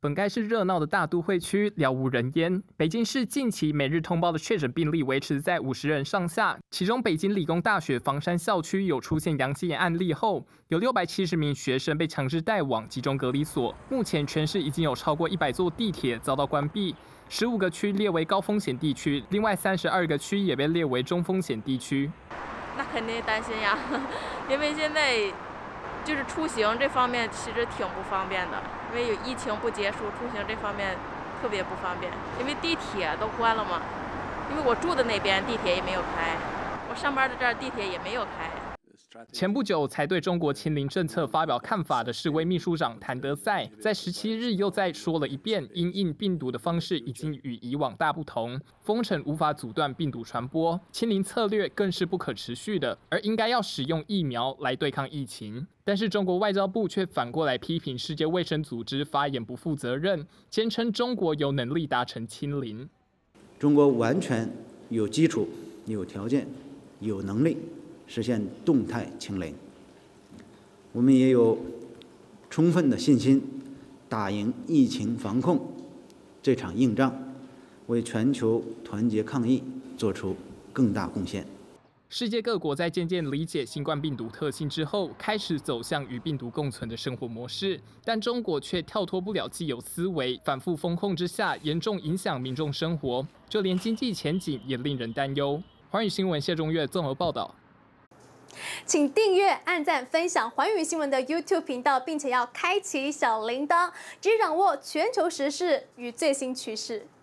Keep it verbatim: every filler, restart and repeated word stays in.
本该是热闹的大都会区，了无人烟。北京市近期每日通报的确诊病例维持在五十人上下，其中北京理工大学房山校区有出现阳性案例后，有六百七十名学生被强制带往集中隔离所。目前全市已经有超过一百座地铁遭到关闭，十五个区列为高风险地区，另外三十二个区也被列为中风险地区。 那肯定担心呀，因为现在就是出行这方面其实挺不方便的，因为有疫情不结束，出行这方面特别不方便。因为地铁都关了嘛，因为我住的那边地铁也没有开，我上班的这儿地铁也没有开。 前不久才对中国清零政策发表看法的世卫秘书长谭德赛，在十七日又再说了一遍，因应病毒的方式已经与以往大不同，封城无法阻断病毒传播，清零策略更是不可持续的，而应该要使用疫苗来对抗疫情。但是中国外交部却反过来批评世界卫生组织发言不负责任，坚称中国有能力达成清零。 中国完全有基础、有条件、有能力实现动态清零，我们也有充分的信心打赢疫情防控这场硬仗，为全球团结抗疫做出更大贡献。 世界各国在渐渐理解新冠病毒特性之后，开始走向与病毒共存的生活模式，但中国却跳脱不了既有思维，反复封控之下，严重影响民众生活，就连经济前景也令人担忧。寰宇新闻谢中岳综合报道。 请订阅、按赞、分享寰宇新闻的 YouTube 频道，并且要开启小铃铛，直接掌握全球时事与最新趋势。